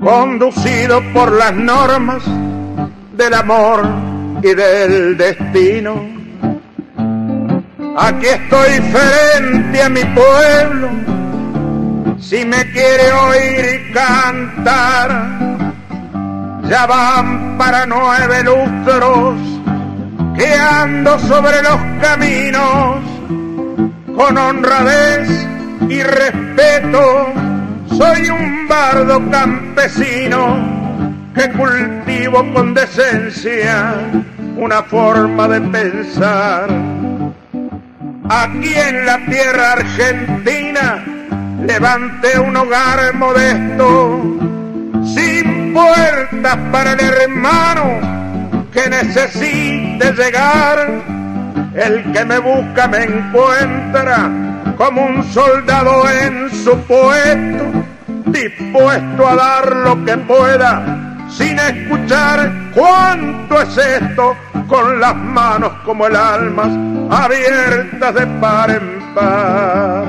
conducido por las normas del amor y del destino. Aquí estoy frente a mi pueblo, si me quiere oír cantar. Ya van para 9 lustros que ando sobre los caminos, con honradez y respeto. Soy un bardo campesino que cultivo con decencia una forma de pensar. Aquí en la tierra argentina levanté un hogar modesto, sin puertas para el hermano que necesite llegar. El que me busca me encuentra como un soldado en su puesto, dispuesto a dar lo que pueda, sin escuchar cuánto es esto, con las manos como el almas abiertas de par en par.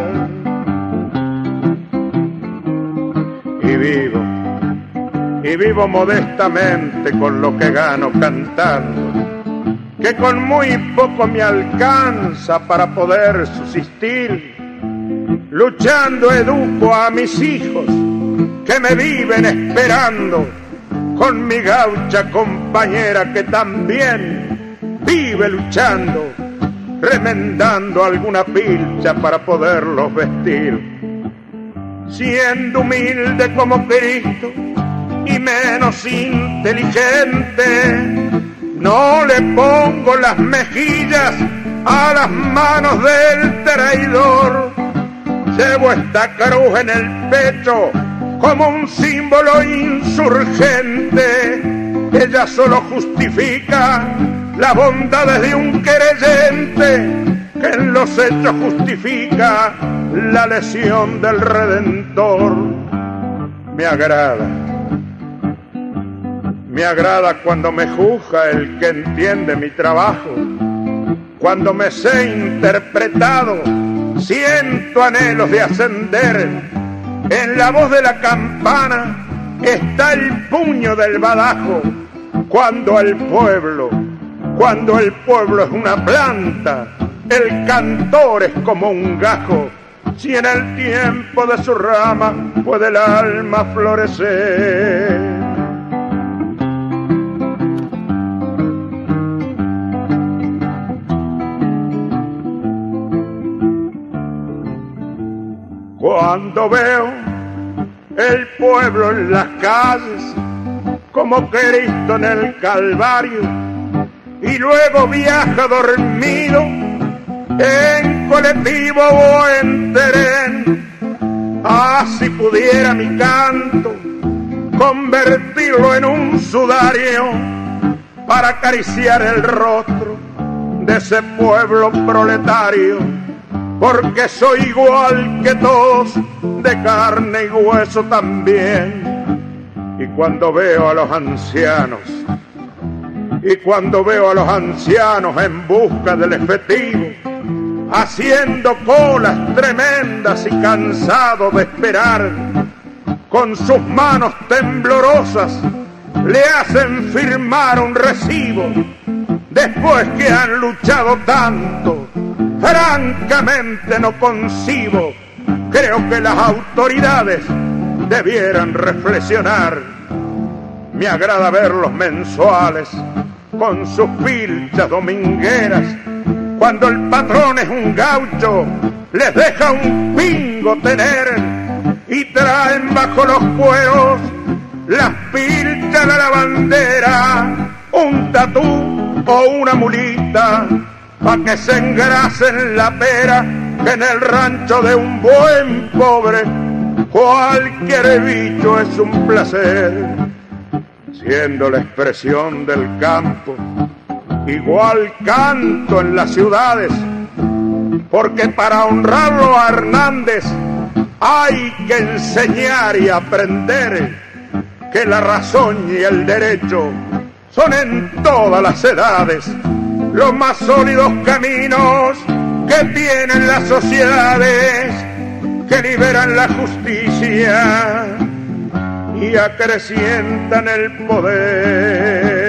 Y vivo modestamente con lo que gano cantando, que con muy poco me alcanza para poder subsistir. Luchando educo a mis hijos que me viven esperando, con mi gaucha compañera que también vive luchando, remendando alguna pilcha para poderlos vestir. Siendo humilde como Cristo y menos inteligente, no le pongo las mejillas a las manos del traidor. Llevo esta cruz en el pecho como un símbolo insurgente. Ella solo justifica las bondades de un creyente, que en los hechos justifica la lesión del Redentor. Me agrada cuando me juzga el que entiende mi trabajo, cuando me sé interpretado, siento anhelos de ascender. En la voz de la campana está el puño del badajo, cuando el pueblo es una planta, el cantor es como un gajo. Si en el tiempo de su rama puede el alma florecer. Cuando veo el pueblo en las calles como Cristo en el Calvario, y luego viaja dormido en colectivo o en tren, así pudiera mi canto convertirlo en un sudario para acariciar el rostro de ese pueblo proletario, porque soy igual que todos, de carne y hueso también. Y cuando veo a los ancianos en busca del efectivo, haciendo colas tremendas y cansados de esperar, con sus manos temblorosas le hacen firmar un recibo, después que han luchado tanto, francamente no concibo. Creo que las autoridades debieran reflexionar. Me agrada ver los mensuales con sus pilchas domingueras. Cuando el patrón es un gaucho, les deja un pingo tener, y traen bajo los cueros las pilchas de la bandera, un tatú o una mulita, pa' que se engrasen la pera, que en el rancho de un buen pobre cualquier bicho es un placer. Siendo la expresión del campo, igual canto en las ciudades, porque para honrarlo a Hernández hay que enseñar y aprender que la razón y el derecho son en todas las edades los más sólidos caminos que tienen las sociedades que liberan la justicia. y acrecientan el poder.